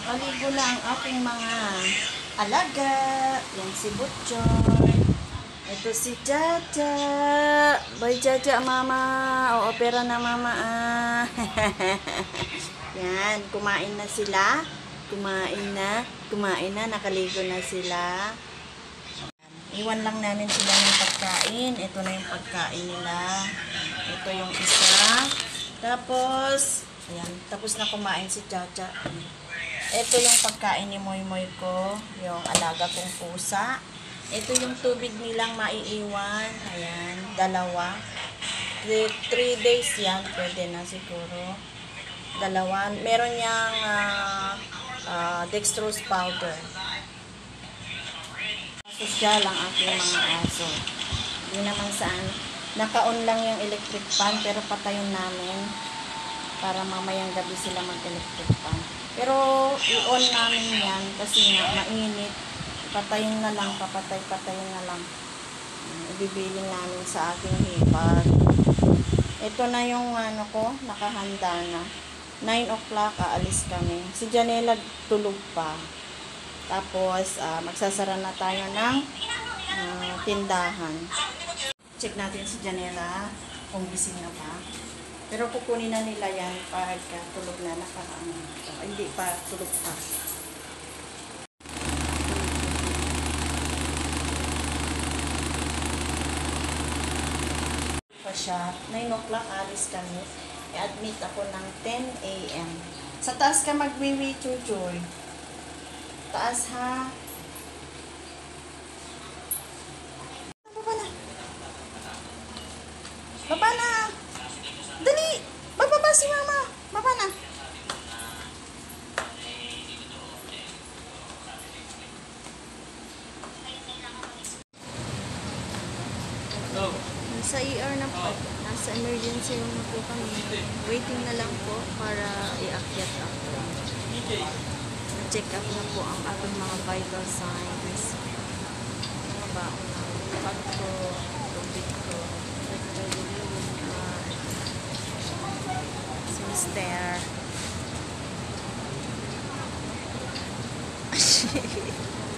Nakaligo na ang aking mga alaga. Yan si Butchoy. Ito si Jaja. Bye Jaja, mama. O, opera na mama. Yan, kumain na sila. Kumain na. Nakaligo na sila. Iwan lang namin sila ng pagkain. Ito na yung pagkain nila. Ito yung isa. Tapos, ayan, tapos na kumain si Jaja. Ito yung pagkain ni Moy Moy ko, yung alaga kong pusa. Ito yung tubig nilang maiiwan. Ayan, 2. 3 days yan, pwede na siguro. 2. Meron niyang dextrose powder. Social lang aking mga aso. Hindi naman saan. Naka-on lang yung electric fan, pero patayin namin para mamayang gabi sila mag-electric fan. Pero i-on namin yan kasi nga mainit. Patayin na lang, patayin na lang. Ibibiling namin sa aking hipag. Ito na yung ano ko, nakahanda na. 9 o'clock, aalis kami. Si Janela tulog pa. Tapos, magsasara na tayo ng tindahan. Check natin si Janela kung gising na pa. Pero kukunin na nila yan pagka tulog na hindi pa tulog pa. Pa siya, 9 o'clock alis kami. I-admit ako ng 10 a.m. Sa taas ka magwiwi, Chuchoy. Taas ha. Baba na. Baba na. Dali. Bababa si mama. Baba na. Nasa ER na po. Nasa emergency room na po kami. Waiting na lang po para iakyat ako. Check up na po ang ating mga vital signs. Mga baon na pag ko, tubig ko, si Mister.